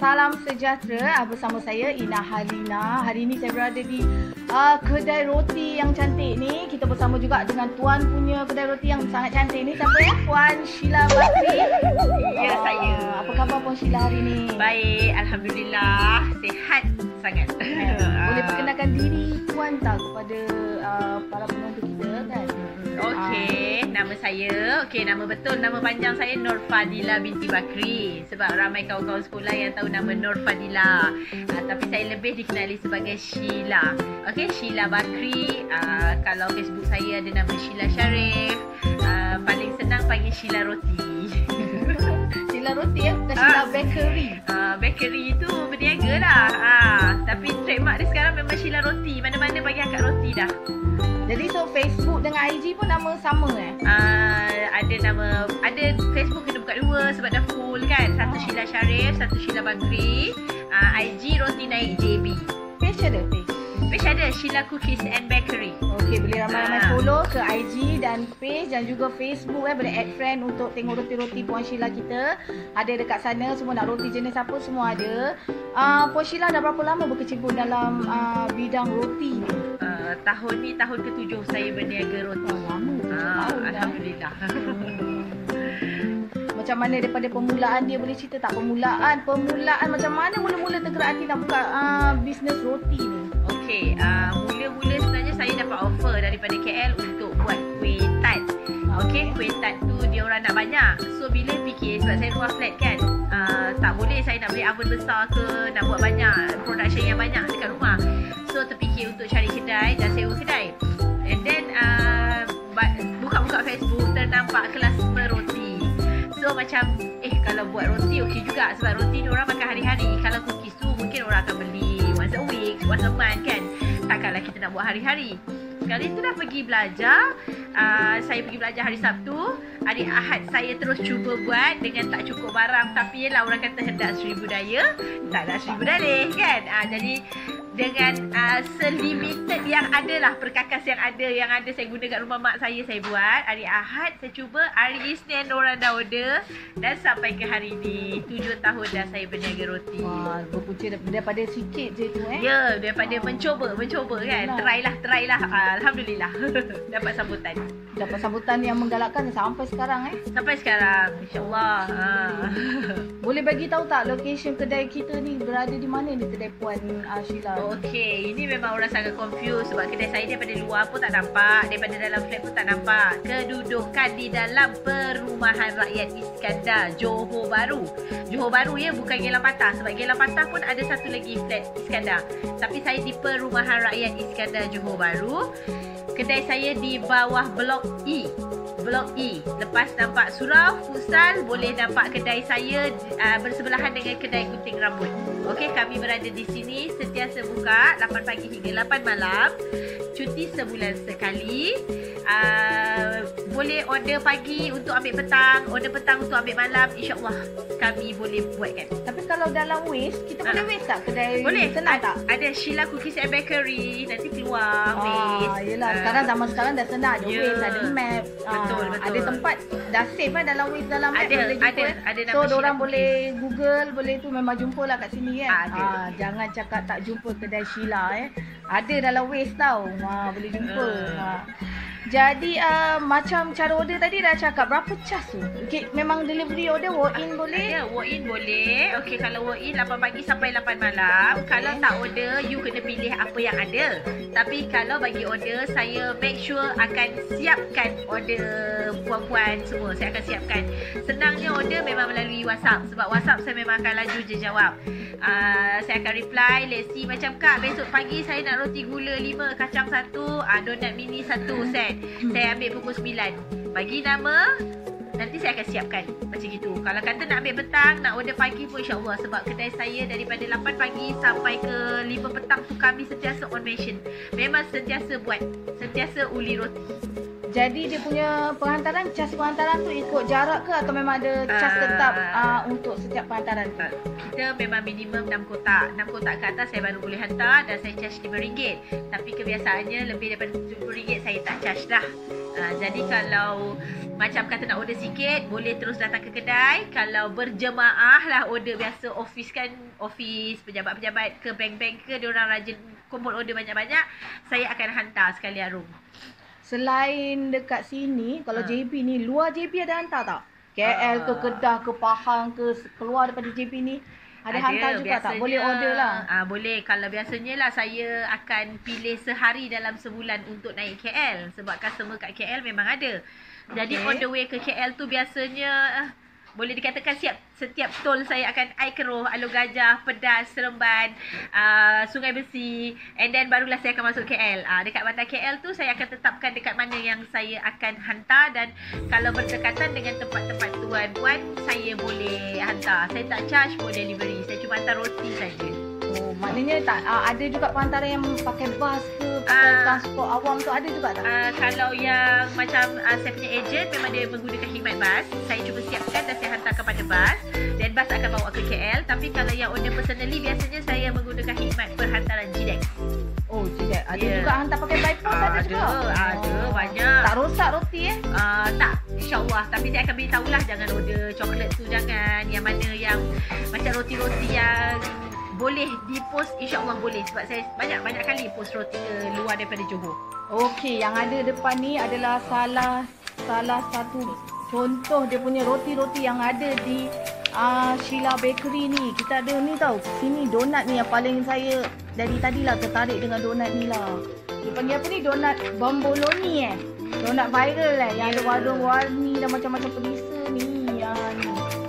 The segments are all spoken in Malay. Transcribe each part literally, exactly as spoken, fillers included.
salam sejahtera. Bersama saya Ina Halina. Hari ini saya berada di uh, kedai roti yang cantik ni. Kita bersama juga dengan tuan punya kedai roti yang sangat cantik ni. Siapa ya? Puan Sheila Bakri. Ya, uh, saya. Apa khabar Puan Sheila hari ni? Baik, alhamdulillah. Sihat sangat. Boleh perkenalkan diri Puan tak kepada uh, para penonton kita kan? Okey, uh. nama saya, okey, nama betul, nama panjang saya Nur Fadila binti Bakri. Sebab ramai kawan-kawan sekolah yang tahu nama Nur Fadila. Uh, tapi saya lebih dikenali sebagai Sheila. Okey, Sheila Bakri. Uh, kalau Facebook saya ada nama Sheila Sharif. Uh, paling senang panggil Sheila Roti. Sheila Roti ya, bukan Sheila uh, Bakery. Uh, bakery itu berniaga lah. Uh, tapi trademark dia sekarang memang Sheila Roti. Mana-mana bagi akak roti dah. Jadi so Facebook dengan I G pun nama sama eh? Uh, ada nama, ada Facebook kena buka dua sebab dah full kan. Satu Sheila Sharif, satu Sheila Bakri. uh, I G Roti Naik J B. Page ada page? Page ada, Sheila Cookies and Bakery. Okey, boleh ramai-ramai uh. follow ke I G dan page dan juga Facebook eh. Boleh add friend untuk tengok roti-roti Puan Sheila kita. Ada dekat sana, semua nak roti jenis apa semua ada. uh, Puan Sheila dah berapa lama berkecimpung dalam uh, bidang roti ni? Uh, tahun ni tahun ketujuh saya berniaga roti. Oh, lama, tujuh uh, tahun dah. Alhamdulillah. Macam mana daripada permulaan dia, boleh cerita tak permulaan? Permulaan macam mana mula-mula tergerak hati nak buka uh, bisnes roti ni? Okey, uh, mula-mula sebenarnya saya dapat offer daripada K L untuk buat kuih tart. Okey, kuih tart tu dia orang nak banyak. So bila fikir, sebab saya rumah flat kan, uh, tak boleh saya nak beli oven besar ke, nak buat banyak production yang banyak dekat rumah. So terfikir untuk cari kedai dan sewa kedai. And then uh, buka-buka Facebook ternampak kelas meroti. So macam eh kalau buat roti okey juga, sebab roti ni orang makan hari-hari. Kalau cookies tu mungkin orang akan beli once a week, once a month kan. Takkanlah kita nak buat hari-hari. Sekali tu dah pergi belajar. uh, Saya pergi belajar hari Sabtu. Hari Ahad saya terus cuba buat dengan tak cukup barang. Tapi yelah, orang kata hendak seribu daya, tak ada seribu dalih kan. uh, Jadi dengan uh, selimited yang ada lah, perkakas yang ada Yang ada saya guna kat rumah mak saya, saya buat. Hari Ahad saya cuba, hari Isnin orang dah order. Dan sampai ke hari ni tujuh tahun dah saya berniaga roti. Wah, berpunca daripada sikit je tu eh. Ya, daripada Wah. mencoba Mencoba kan. Yalah. Try lah, try lah. Alhamdulillah. Dapat sambutan. Dapat sambutan yang menggalakkan sampai sekarang eh. Sampai sekarang, insyaAllah. ha. Boleh bagi tahu tak location kedai kita ni berada di mana ni, kedai Puan uh, Sheila? Okey, ini memang orang sangat confused sebab kedai saya daripada luar pun tak nampak, daripada dalam flat pun tak nampak. Kedudukan di dalam Perumahan Rakyat Iskandar, Johor Bahru. Johor Bahru ya, bukan Geylang Patah. Sebab Geylang Patah pun ada satu lagi flat Iskandar. Tapi saya di Perumahan Rakyat Iskandar, Johor Bahru. Kedai saya di bawah Blok E. Blok E. Lepas nampak surau futsal, boleh nampak kedai saya uh, bersebelahan dengan kedai gunting rambut. Okey, kami berada di sini sentiasa buka lapan pagi hingga lapan malam. Cuti sebulan sekali. Uh, boleh order pagi untuk ambil petang, order petang untuk ambil malam. InsyaAllah kami boleh buatkan. Tapi kalau dalam waste, kita boleh uh, waste tak kedai? Boleh. Senang tak? Ada Sheila Cookies and Bakery. Nanti keluar Ah, waste. yelah, uh, sekarang zaman sekarang dah senang. Ada yeah. waste, ada map. Betul, ah, betul. Ada tempat dah save lah dalam waste, dalam map. Ada, boleh jumpa, ada, eh. ada nama So, Sheila orang Cookies. boleh Google, boleh tu memang jumpa lah kat sini kan. Ada. Ah, jangan cakap tak jumpa kedai Sheila eh. Ada dalam waste tau. Ah, boleh jumpa. Uh. Ah. Jadi uh, macam cara order tadi dah cakap, berapa cas tu? Okay, memang delivery order walk in boleh? Ya, walk in boleh. Okey, kalau walk in lapan pagi sampai lapan malam. Okay. Kalau tak order, you kena pilih apa yang ada. Tapi kalau bagi order, saya make sure akan siapkan order puan-puan semua. Saya akan siapkan. Senangnya order memang melalui WhatsApp. Sebab WhatsApp saya memang akan laju je jawab. Uh, saya akan reply, let's see macam Kak, besok pagi saya nak roti gula lima, kacang satu, uh, donat mini satu set. Saya ambil pukul sembilan. Bagi nama, nanti saya akan siapkan. Macam gitu. Kalau kata nak ambil petang, nak order pagi pun insyaAllah. Sebab kedai saya daripada lapan pagi sampai ke lima petang tu kami sentiasa on mission. Memang sentiasa buat, sentiasa uli roti. Jadi dia punya penghantaran, cas penghantaran tu ikut jarak ke atau memang ada cas Ah. tetap uh, untuk setiap penghantaran tu? Kita memang minimum enam kotak. enam kotak ke atas saya baru boleh hantar dan saya charge lima ringgit. Tapi kebiasaannya lebih daripada tujuh puluh ringgit saya tak charge dah. Uh, jadi kalau macam kata nak order sikit, boleh terus datang ke kedai. Kalau berjemaah lah order biasa office kan, office, pejabat-pejabat ke bank-bank ke, diorang rajin kumpul order banyak-banyak, saya akan hantar sekalian room. Selain dekat sini, kalau Ha. J B ni, luar J B ada hantar tak? K L ke Ah. Kedah ke Pahang ke, keluar daripada J B ni ada, hantar juga tak? Boleh order lah. Ah, boleh. Kalau biasanya lah saya akan pilih sehari dalam sebulan untuk naik K L. Sebab customer kat K L memang ada. Jadi Okay. on the way ke K L tu biasanya ah, boleh dikatakan siap setiap tol saya akan Air Keroh, Alor Gajah, Pedas, Seremban, uh, Sungai Besi, and then barulah saya akan masuk K L. Uh, dekat bandar K L tu saya akan tetapkan dekat mana yang saya akan hantar, dan kalau berdekatan dengan tempat-tempat tuan puan saya boleh hantar. Saya tak charge for delivery. Saya cuma hantar roti saja. Oh, maknanya tak uh, ada juga penghantaran yang pakai bas ke, pakai Ah. transport awam tu ada juga tak? Uh, kalau yang macam uh, saya punya agent memang dia menggunakan khidmat bas, saya cuba siapkan dan saya hantar kepada bas, dan bas akan bawa ke K L. Tapi kalau yang owner personally, biasanya saya menggunakan khidmat perhantaran G D E X. Oh, tidak. Ada Ya. juga hantar pakai bypass ada, Ada, juga. ada, Oh. banyak. Tak rosak roti eh? Uh, tak, insyaAllah. Tapi saya akan beritahulah, jangan order coklat tu, jangan. Yang mana yang macam roti-roti yang boleh di-post, insyaAllah boleh. Sebab saya banyak-banyak kali post roti ke luar daripada Johor. Okey, yang ada depan ni adalah salah salah satu contoh dia punya roti-roti yang ada di uh, Sheila Bakery ni. Kita ada ni tau. Sini donat ni yang paling saya dari tadilah tertarik dengan donat ni lah. Dia panggil apa ni? Donat bomboloni eh. Donat viral eh. Yang ada Ya. warna-warni dan macam-macam perisa ni. Yang ni.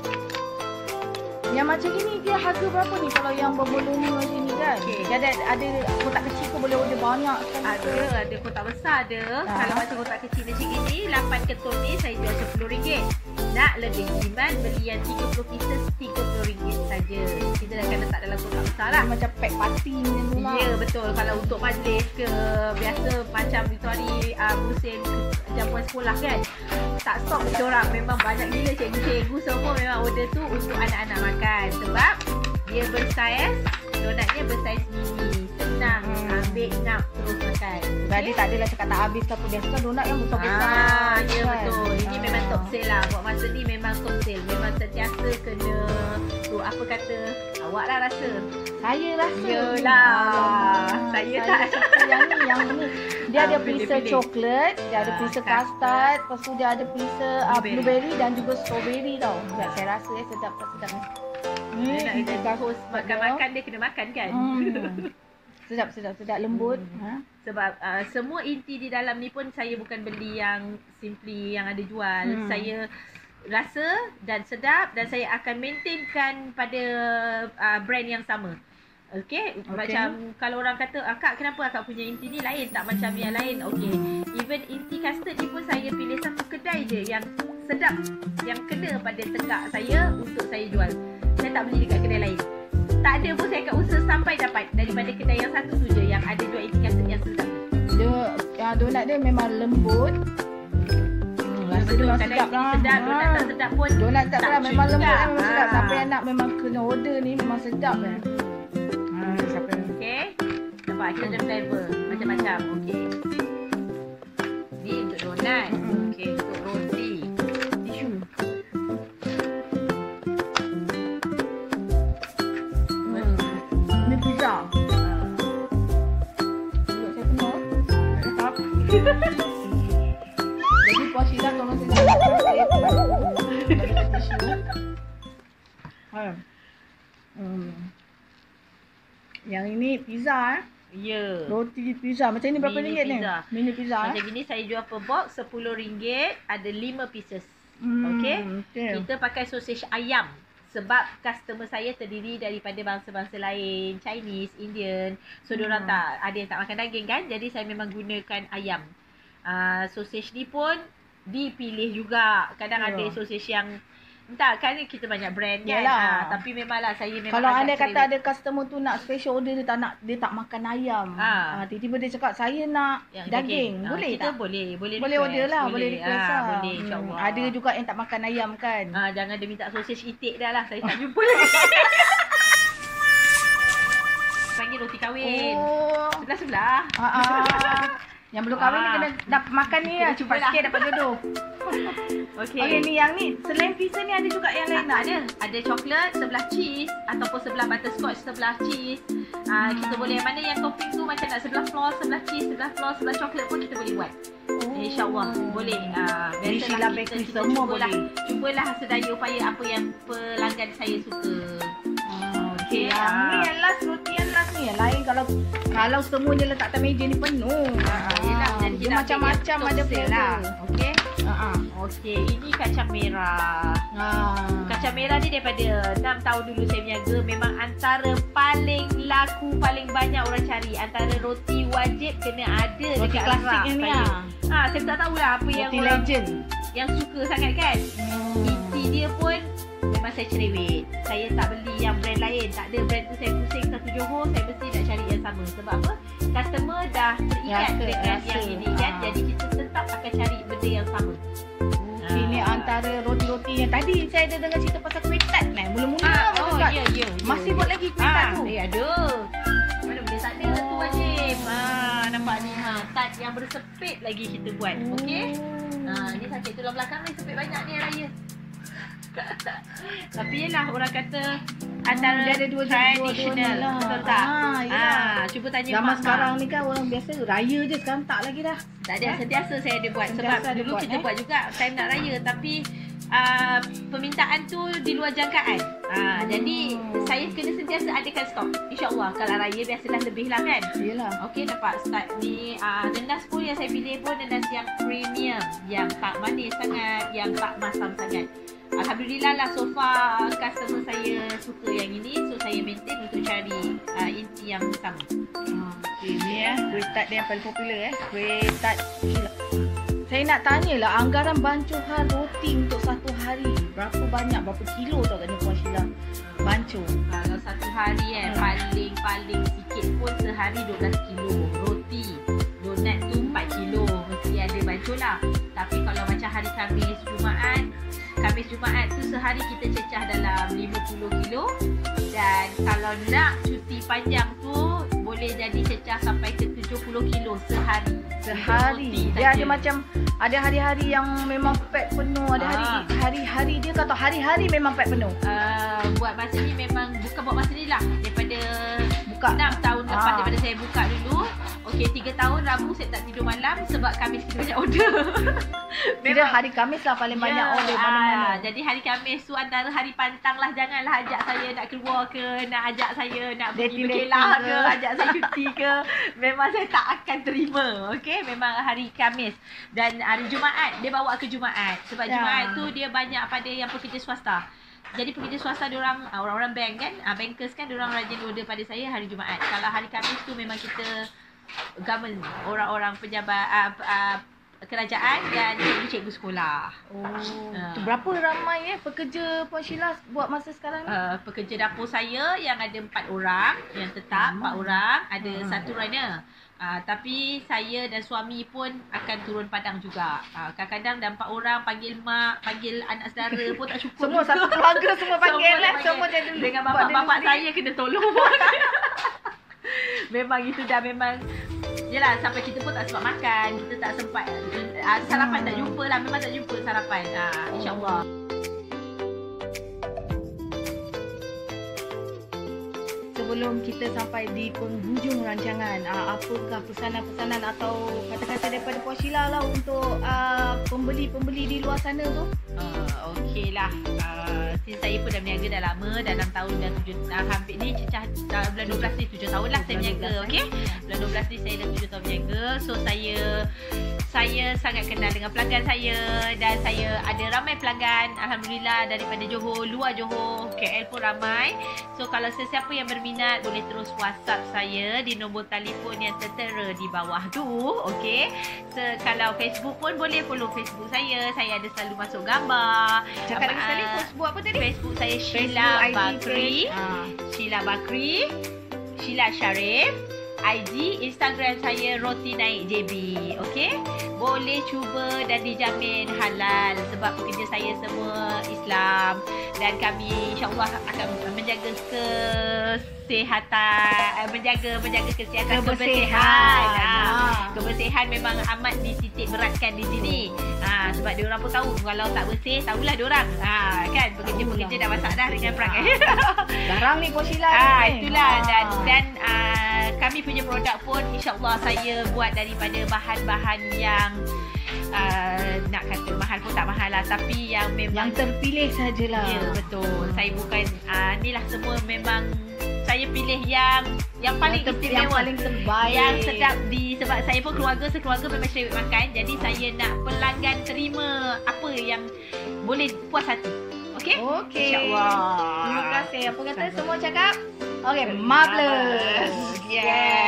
Yang macam ini dia harga berapa ni kalau yang bomboloni macam ni kan? Okey. Dia ada, ada kotak kecil ke boleh order banyak sekali ke? Ada, ada kotak besar ada. Ah. Kalau macam kotak kecil macam ini, lapan ketul ni saya jual sepuluh ringgit. Nak lebih jimat, beli yang tiga puluh pieces tiga puluh ringgit saja. Kita akan letak dalam kotak besar lah. Macam pack party macam tu lah. Ya, betul. Kalau untuk majlis ke, biasa macam itu hari uh, musim jamuan sekolah kan, tak stop orang. Memang banyak gila cikgu-cikgu semua memang order tu untuk anak-anak makan. Sebab dia bersaiz, donatnya bersaiz mini. Senang, Hmm. ambil nak terus makan. Jadi Okey? tak adalah cakap tak habis ke apa. Biasa kan donat yang besar-besar. Ah, ya kan? betul. Ini Ah. memang top sale lah. Buat masa ni memang top sale. Memang sentiasa kena tu apa kata, awak lah rasa. Saya rasa. Yelah. Alamak. Saya saya tak. suka yang ni. Yang ni. Dia Ah, ada perisa pilih-pilih. coklat. Dia ada Ah, perisa custard. custard. Lepas tu dia ada perisa uh, Blueberry. blueberry dan juga strawberry tau. Sekejap, saya rasa eh sedap tak sedap ni. Ni Dia nak isi kena host custard makan-makan dia kena makan kan. Hmm. Sedap, sedap, sedap. Lembut. Hmm. Ha? Sebab uh, semua inti di dalam ni pun saya bukan beli yang simply yang ada jual. Hmm. Saya rasa dan sedap, dan saya akan maintainkan pada uh, brand yang sama. Okey, Okey. macam kalau orang kata, "Akak, kenapa akak punya inti ni lain tak macam yang lain?" Okey. Even inti custard ni pun saya pilih satu kedai je yang sedap, yang kena pada tegak saya untuk saya jual. Saya tak beli dekat kedai lain. Tak ada pun saya akan usaha sampai dapat daripada kedai yang satu tu je yang ada jual inti custard yang sedap. Dia, uh, donat dia memang lembut. Hmm, rasa dia Betul, memang kadang sedap ini lah. sedap, Ha. donat tak sedap pun. Donat tak Tak sedap, memang juga. lembut kan, memang sedap. Ha. Siapa yang nak memang kena order ni memang sedap kan. Ha, siapa yang Okey. Nampak kita ada flavor macam-macam. Okey. Ni untuk donat. Mm-mm. Okey, untuk roti. tisu. Hmm. Ini pizza. Ah. Buat saya penuh. Tetap. Jadi puas Sheila tolong saya saya saya bantu. Bagi tisu. Ha. Hmm. Yang ini pizza eh. Ya. Roti pizza. Macam ni berapa Mini ringgit ni? pizza. Mini pizza eh. Macam gini saya jual per box sepuluh ringgit, ada lima pieces. Hmm, okey. okey. Kita pakai sausage ayam sebab customer saya terdiri daripada bangsa-bangsa lain, Chinese, Indian. So Hmm. diorang tak ada yang tak makan daging kan. Jadi saya memang gunakan ayam. Uh, sausage ni pun dipilih juga. Kadang Ya. ada sausage yang Tak, kan kita banyak brand kan. Yalah. Ha, tapi memanglah saya memang Kalau agak anda kata cerewet. ada customer tu nak special order, dia tak nak, dia tak makan ayam. Ha. Ha, tiba-tiba dia cakap saya nak Yang daging. Ah, Boleh kita tak? boleh, boleh Boleh request. order lah, boleh request Ah, lah. boleh, Hmm, insya-Allah. ada juga yang tak makan ayam kan. Ah, jangan dia minta sosis itik dah lah. Saya tak jumpa lagi. Panggil roti kahwin. Oh. Sebelah-sebelah. Ha ah. Yang belum kahwin ni Ah. kena dapat makan ni Kena lah. Cepat cubalah. sikit dapat jodoh. Okey. Okey, ni yang ni selain pizza ni ada juga yang lain Ah, tak? ada. Ada coklat sebelah cheese ataupun sebelah butterscotch sebelah cheese. Ah, kita boleh yang mana yang topping tu macam nak sebelah floor, sebelah cheese, sebelah floor, sebelah coklat pun kita boleh buat. Oh. InsyaAllah boleh. Ah, Di biasalah Sheila kita, Bakery kita semua cubalah, boleh. cubalah sedaya upaya apa yang pelanggan saya suka. Ah, okey. Okey, Yang ah. ni yang last, roti yang last ni yang lain kalau kalau semuanya letak atas meja ni penuh. Ah, yelah, jadi dia kita macam-macam ambil ada yang flavor. lah. Okey. Ha ah. Okey, ini kacang merah. Ah. Kacang merah ni daripada enam tahun dulu saya berniaga, memang antara paling laku, paling banyak orang cari. Antara roti wajib kena ada Roti dekat klasik rak ni saya. ah. Ha, saya tak tahulah apa yang Roti orang legend. yang suka sangat kan. Hmm. Isi dia pun memang saya cerewet. Saya tak beli yang brand lain. Tak ada brand tu saya pusing satu Johor, saya mesti nak cari yang sama. Sebab apa? Customer dah terikat Rasa, dengan rasa. yang ini kan. Ah. Jadi kita tetap akan cari benda yang sama. Okey, ni Ah. antara roti-roti yang tadi saya ada dengar cerita pasal kuih tart ni. Mula-mula Ah, masa oh, start. ya, ya, ya. Masih buat lagi kuih tart Ah, tu. eh ada. Mana boleh tak ada tu wajib. Ah, nampak ni ha, tart yang bersepit lagi kita buat. Okey. Ah, ni sakit tulang belakang ni sepit banyak ni raya. Tapi yelah orang kata antara Dia ada dua traditional, lah. betul tak? Ah, yelah. Ah, cuba tanya Zaman mak-mak. sekarang ni kan orang biasa raya je, sekarang tak lagi dah. Tak ada, sentiasa saya ada buat. Sebab Sentiasa ada dulu buat, kita eh? buat juga time nak raya. Tapi uh, permintaan tu di luar jangkaan. Uh, Hmm. Jadi saya kena sentiasa adakan stok. InsyaAllah kalau raya biasalah lebih lah kan. Yelah. Okey, dapat start ni. Uh, nenas pun yang saya pilih pun nenas yang premium. Yang tak manis sangat, yang tak masam sangat. Alhamdulillah lah so far customer saya suka yang ini. So saya maintain untuk cari uh, inti yang sama. Ah, okay, ni eh, kuih tart dia yang paling popular eh. Kuih tart Sheila. Saya nak tanyalah anggaran bancuhan roti untuk satu hari. Berapa banyak, berapa kilo tau kat ni Puan Sheila? Bancuh. Kalau satu hari eh Hmm. paling-paling sikit pun sehari dua belas kilo roti. Donat tu empat kilo. Mesti ada bancuh lah. Tapi kalau macam hari Khamis, Jumaat, Khamis Jumaat tu sehari kita cecah dalam lima puluh kilo. Dan kalau nak cuti panjang tu boleh jadi cecah sampai ke tujuh puluh kilo sehari. Sehari. Roti Dia saja. ada macam, ada hari-hari yang memang pack penuh. Ada hari Ah. hari-hari dia kata hari-hari memang pack penuh. Uh, buat masa ni memang bukan buat masa ni lah. Daripada Buka. enam tahun lepas Ah. daripada saya buka dulu. Okey, tiga tahun Rabu saya tak tidur malam sebab Khamis kita banyak order. Kira hari Khamis lah paling banyak Ya, order ah, mana-mana. Jadi hari Khamis tu antara hari pantang lah. Janganlah ajak saya nak keluar ke, nak ajak saya nak pergi Dating-dating berkelah ke. ke, ajak saya cuti ke. Memang saya tak akan terima. Okey, memang hari Khamis. Dan hari Jumaat, dia bawa ke Jumaat. Sebab Ya. Jumaat tu dia banyak pada yang pekerja swasta. Jadi pekerja swasta diorang, ah, orang-orang bank kan, ah, bankers kan, diorang rajin order pada saya hari Jumaat. Kalau hari Khamis tu memang kita government, orang-orang pejabat uh, uh, kerajaan dan cikgu-cikgu sekolah. Oh. Ah. Tu berapa ramai eh pekerja Puan Sheila buat masa sekarang ni? Uh, pekerja dapur saya yang ada empat orang, yang tetap empat orang, ada Hmm. satu runner. Uh, tapi saya dan suami pun akan turun padang juga. Uh, kadang-kadang dah empat orang, panggil mak, panggil anak saudara pun tak cukup. Semua juga. satu keluarga semua panggil lah. panggil. Semua dia dulu. Dengan buat bapak-bapak delivery. saya kena tolong. Memang itu dah memang. Yelah, sampai kita pun tak sempat makan. Kita tak sempat. Uh, sarapan tak jumpa lah. Memang tak jumpa sarapan. Uh, InsyaAllah. Sebelum kita sampai di penghujung rancangan, uh, apakah pesanan-pesanan atau kata-kata daripada Puan Sheila lah untuk uh, pembeli-pembeli di luar sana tu? Uh, Okey lah. Uh, since saya pun dah berniaga dah lama, dah enam tahun dah tujuh uh, hampir ni cecah uh, bulan dua belas ni tujuh tahun lah saya Bulan berniaga. dua belas, Okey. Bulan dua belas ni saya dah tujuh tahun berniaga. So saya saya sangat kenal dengan pelanggan saya dan saya ada ramai pelanggan alhamdulillah daripada Johor, luar Johor, K L pun ramai. So kalau sesiapa yang berminat boleh terus WhatsApp saya di nombor telefon yang tertera di bawah tu. Okey. So, kalau Facebook pun boleh follow Facebook saya. Saya ada selalu masuk gambar. Cakap lagi Uh, sekali, Facebook apa tadi? Facebook saya Sheila Facebook, I G, Bakri. Ah. Sheila Bakri, Sheila Sharif. I G, Instagram saya Roti Naik J B. Okey? Boleh cuba dan dijamin halal sebab pekerja saya semua Islam dan kami insya-Allah akan menjaga kesihatan, menjaga menjaga kesihatan Kebersihan. kebersihan. Ha, Ha. kebersihan memang amat dititik beratkan di sini. Ha, sebab dia orang pun tahu kalau tak bersih, tahulah dia orang. Ha, kan pekerja-pekerja dah masak dah dengan perangai. Garang ni Puan Sheila. Ah, ni. itulah dan Ah. dan uh, kami punya produk pun insya-Allah saya buat daripada bahan-bahan yang uh, nak kata mahal pun tak mahal lah tapi yang memang yang terpilih sajalah. ya betul. Saya bukan uh, ni lah semua memang saya pilih yang yang paling yang terpilih, yang istimewa. paling terbaik. Yang sedap di sebab saya pun keluarga sekeluarga memang cerewet makan. Jadi saya nak pelanggan terima apa yang boleh puas hati. Okey? Okey. InsyaAllah. Terima kasih. Apa kata semua cakap? Okey, marvelous. Yeah.